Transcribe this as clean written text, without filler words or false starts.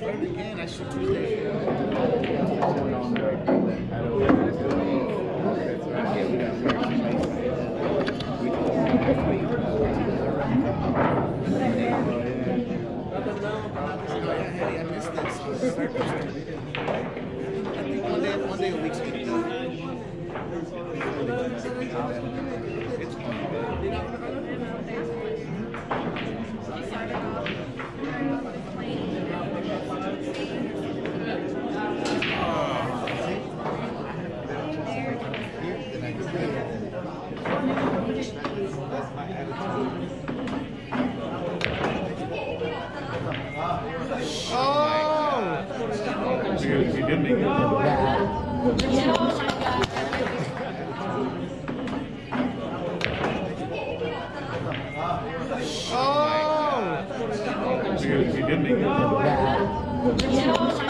started again. I should Tuesday. I missed this. I think one day a week's good. You did make it. You did make it.